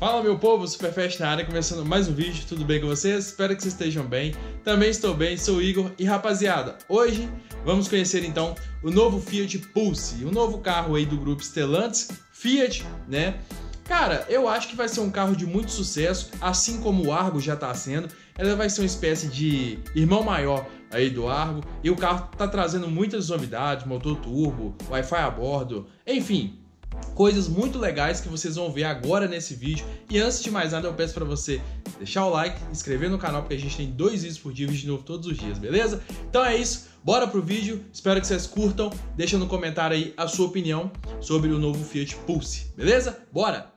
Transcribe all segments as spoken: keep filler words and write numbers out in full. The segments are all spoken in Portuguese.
Fala meu povo, Superfast na área, começando mais um vídeo, tudo bem com vocês? Espero que vocês estejam bem, também estou bem, sou o Igor e rapaziada, hoje vamos conhecer então o novo Fiat Pulse, o novo carro aí do grupo Stellantis Fiat, né? Cara, eu acho que vai ser um carro de muito sucesso, assim como o Argo já está sendo, ela vai ser uma espécie de irmão maior aí do Argo e o carro está trazendo muitas novidades, motor turbo, Wi-Fi a bordo, enfim... coisas muito legais que vocês vão ver agora nesse vídeo. E antes de mais nada eu peço para você deixar o like, inscrever no canal, porque a gente tem dois vídeos por dia, vídeo novo todos os dias, beleza? Então é isso, bora pro vídeo, espero que vocês curtam, deixa no comentário aí a sua opinião sobre o novo Fiat Pulse, beleza? Bora!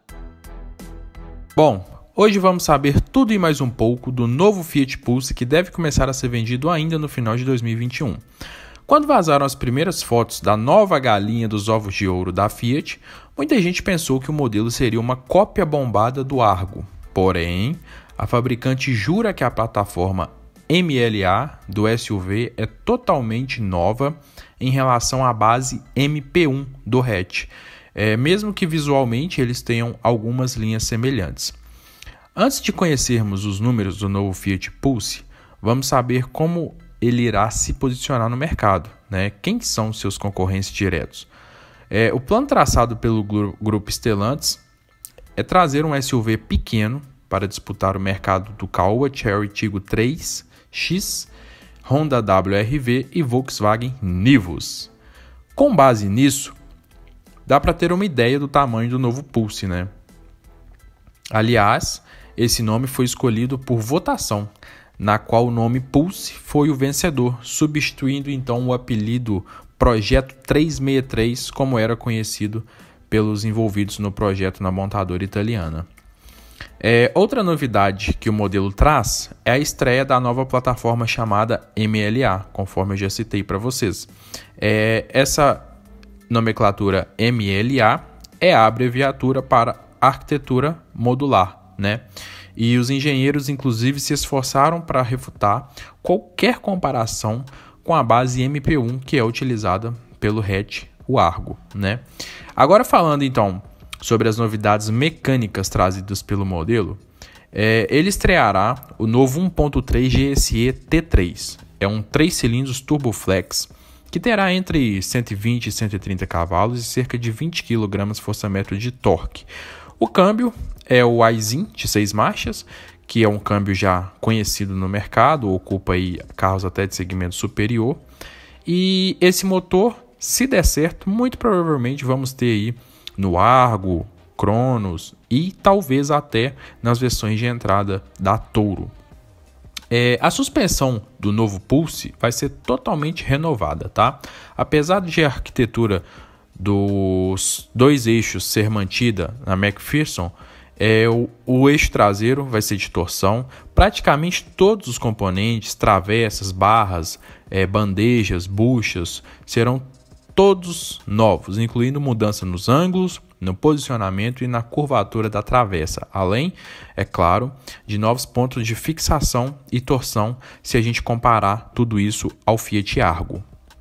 Bom, hoje vamos saber tudo e mais um pouco do novo Fiat Pulse que deve começar a ser vendido ainda no final de dois mil e vinte e um. Quando vazaram as primeiras fotos da nova galinha dos ovos de ouro da Fiat, muita gente pensou que o modelo seria uma cópia bombada do Argo. Porém, a fabricante jura que a plataforma M L A do S U V é totalmente nova em relação à base M P um do hatch, é, mesmo que visualmente eles tenham algumas linhas semelhantes. Antes de conhecermos os números do novo Fiat Pulse, vamos saber como ele irá se posicionar no mercado, né? Quem são seus concorrentes diretos? É, o plano traçado pelo grupo Stellantis é trazer um S U V pequeno para disputar o mercado do Caoa Chery Tiggo três X, Honda W R V e Volkswagen Nivus. Com base nisso, dá para ter uma ideia do tamanho do novo Pulse, né? Aliás, esse nome foi escolhido por votação, na qual o nome Pulse foi o vencedor, substituindo então o apelido Projeto trezentos e sessenta e três, como era conhecido pelos envolvidos no projeto na montadora italiana. É, outra novidade que o modelo traz é a estreia da nova plataforma chamada M L A, conforme eu já citei para vocês. É, essa nomenclatura M L A é a abreviatura para arquitetura modular, né? E os engenheiros, inclusive, se esforçaram para refutar qualquer comparação com a base M P um que é utilizada pelo hatch, o Argo, né? Agora falando, então, sobre as novidades mecânicas trazidas pelo modelo, é, ele estreará o novo um ponto três G S E T três. É um três cilindros turboflex que terá entre cento e vinte e cento e trinta cavalos e cerca de vinte quilos-força-metro de torque. O câmbio é o Aisin de seis marchas, que é um câmbio já conhecido no mercado, ocupa aí carros até de segmento superior. E esse motor, se der certo, muito provavelmente vamos ter aí no Argo, Cronos e talvez até nas versões de entrada da Toro. É, a suspensão do novo Pulse vai ser totalmente renovada, tá? Apesar de a arquitetura dos dois eixos ser mantida na McPherson, é, o, o eixo traseiro vai ser de torção. Praticamente todos os componentes, travessas, barras, é, bandejas, buchas, serão todos novos, incluindo mudança nos ângulos, no posicionamento e na curvatura da travessa, além, é claro, de novos pontos de fixação e torção se a gente comparar tudo isso ao Fiat Argo.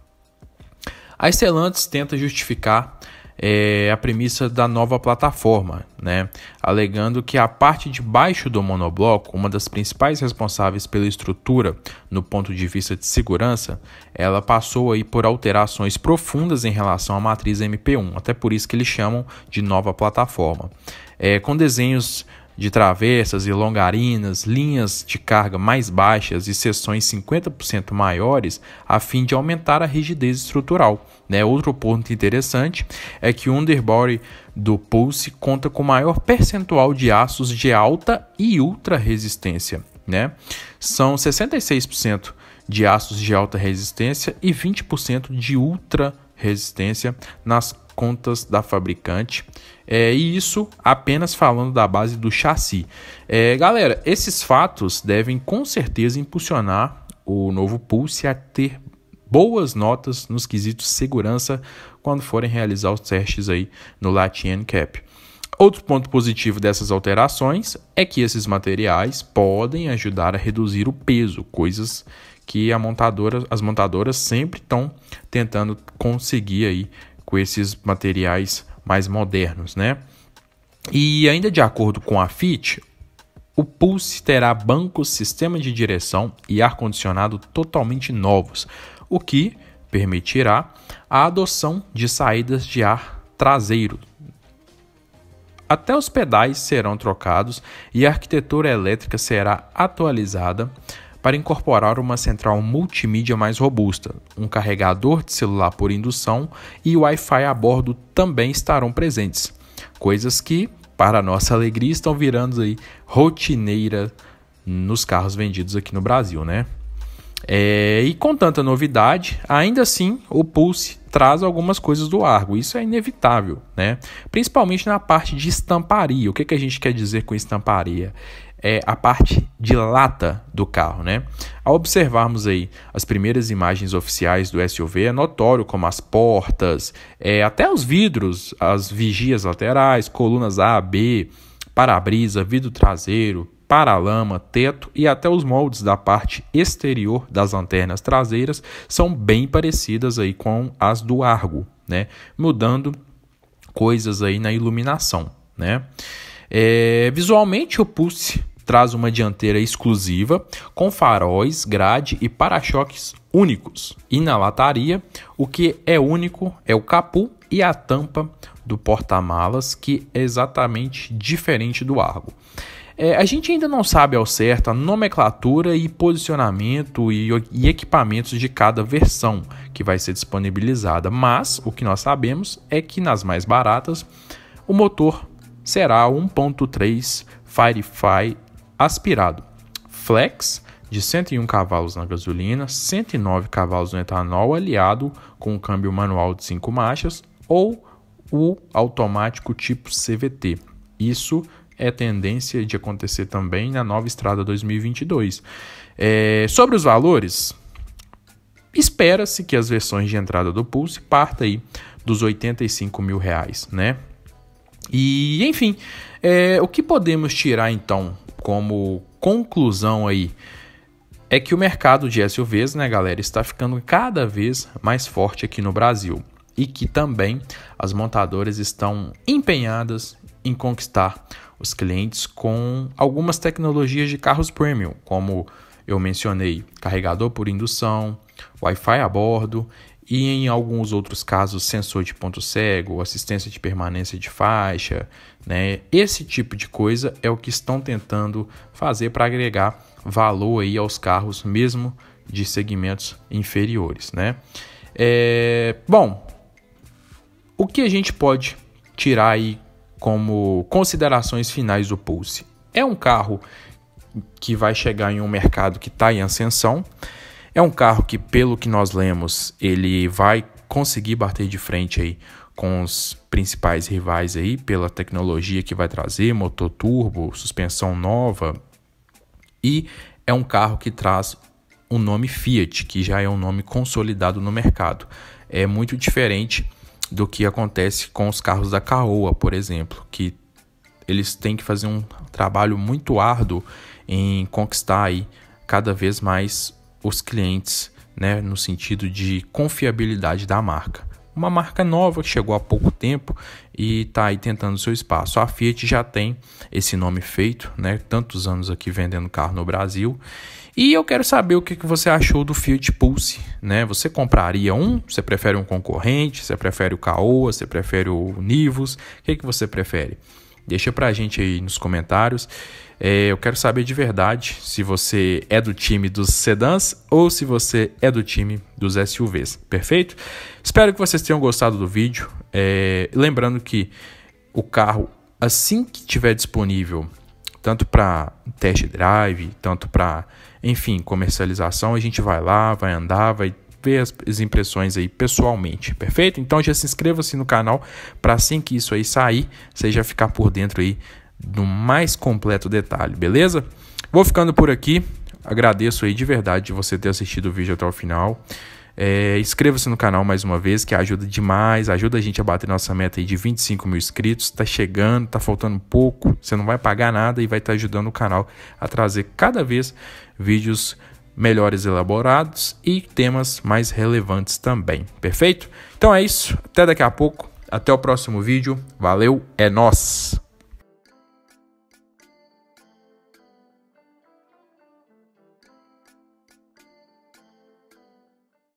A Stellantis tenta justificar é, a premissa da nova plataforma, né? Alegando que a parte de baixo do monobloco, uma das principais responsáveis pela estrutura no ponto de vista de segurança, ela passou aí por alterações profundas em relação à matriz M P um, até por isso que eles chamam de nova plataforma. É, com desenhos de travessas e longarinas, linhas de carga mais baixas e seções cinquenta por cento maiores, a fim de aumentar a rigidez estrutural, né? Outro ponto interessante é que o underbody do Pulse conta com maior percentual de aços de alta e ultra resistência, né? São sessenta e seis por cento de aços de alta resistência e vinte por cento de ultra resistência nas contas da fabricante, é, e isso apenas falando da base do chassi. É, galera, esses fatos devem com certeza impulsionar o novo Pulse a ter boas notas nos quesitos segurança quando forem realizar os testes aí no Lat N C A P. Outro ponto positivo dessas alterações é que esses materiais podem ajudar a reduzir o peso, coisas que a montadora, as montadoras sempre estão tentando conseguir aí com esses materiais mais modernos, né? E ainda de acordo com a Fiat, o Pulse terá banco, sistema de direção e ar-condicionado totalmente novos, o que permitirá a adoção de saídas de ar traseiro. Até os pedais serão trocados e a arquitetura elétrica será atualizada para incorporar uma central multimídia mais robusta, um carregador de celular por indução e o Wi-Fi a bordo também estarão presentes. Coisas que, para nossa alegria, estão virando aí rotineira nos carros vendidos aqui no Brasil, né? É, e com tanta novidade, ainda assim o Pulse traz algumas coisas do Argo, isso é inevitável, né? Principalmente na parte de estamparia. O que, que a gente quer dizer com estamparia? É a parte de lata do carro, né? Ao observarmos aí as primeiras imagens oficiais do S U V, é notório como as portas, é, até os vidros, as vigias laterais, colunas A, B, para-brisa, vidro traseiro, para-lama, teto e até os moldes da parte exterior das lanternas traseiras são bem parecidas aí com as do Argo, né? Mudando coisas aí na iluminação, né? É, visualmente o Pulse traz uma dianteira exclusiva com faróis, grade e para-choques únicos. E na lataria, o que é único é o capô e a tampa do porta-malas, que é exatamente diferente do Argo. É, a gente ainda não sabe ao certo a nomenclatura e posicionamento e, e equipamentos de cada versão que vai ser disponibilizada, mas o que nós sabemos é que nas mais baratas o motor será um ponto três Firefly aspirado, flex de cento e um cavalos na gasolina, cento e nove cavalos no etanol, aliado com um câmbio manual de cinco marchas ou o automático tipo C V T. Isso é tendência de acontecer também na nova Estrada dois mil e vinte e dois. É, sobre os valores, espera-se que as versões de entrada do Pulse partam aí dos oitenta e cinco mil reais, né? E, enfim, é, o que podemos tirar então como conclusão aí é que o mercado de S U Vs, né, galera, está ficando cada vez mais forte aqui no Brasil e que também as montadoras estão empenhadas em conquistar os clientes com algumas tecnologias de carros premium, como eu mencionei, carregador por indução, Wi-Fi a bordo e em alguns outros casos sensor de ponto cego, assistência de permanência de faixa, né? Esse tipo de coisa é o que estão tentando fazer para agregar valor aí aos carros mesmo de segmentos inferiores, né? É, bom, o que a gente pode tirar aí como considerações finais do Pulse? É um carro que vai chegar em um mercado que está em ascensão. É um carro que, pelo que nós lemos, ele vai conseguir bater de frente aí com os principais rivais aí, pela tecnologia que vai trazer, motor turbo, suspensão nova. E é um carro que traz o nome Fiat, que já é um nome consolidado no mercado. É muito diferente do que acontece com os carros da Caoa, por exemplo, que eles têm que fazer um trabalho muito árduo em conquistar aí cada vez mais os clientes, né, no sentido de confiabilidade da marca. Uma marca nova que chegou há pouco tempo e está aí tentando seu espaço. A Fiat já tem esse nome feito, né, tantos anos aqui vendendo carro no Brasil. E eu quero saber o que você achou do Fiat Pulse, né? Você compraria um? Você prefere um concorrente? Você prefere o Caoa? Você prefere o Nivus? O que, que você prefere? Deixa pra gente aí nos comentários. É, eu quero saber de verdade se você é do time dos sedãs ou se você é do time dos S U Vs, perfeito? Espero que vocês tenham gostado do vídeo. É, lembrando que o carro, assim que estiver disponível, tanto para test drive, tanto para, enfim, comercialização, a gente vai lá, vai andar, vai ver as, as impressões aí pessoalmente, perfeito? Então já se inscreva-se no canal para assim que isso aí sair, você já ficar por dentro aí do mais completo detalhe, beleza? Vou ficando por aqui, agradeço aí de verdade de você ter assistido o vídeo até o final. É, inscreva-se no canal mais uma vez, que ajuda demais, ajuda a gente a bater nossa meta aí de vinte e cinco mil inscritos. Tá chegando, tá faltando pouco, você não vai pagar nada e vai estar ajudando o canal a trazer cada vez vídeos melhores elaborados e temas mais relevantes também, perfeito? Então é isso, até daqui a pouco, até o próximo vídeo, valeu, é nóis!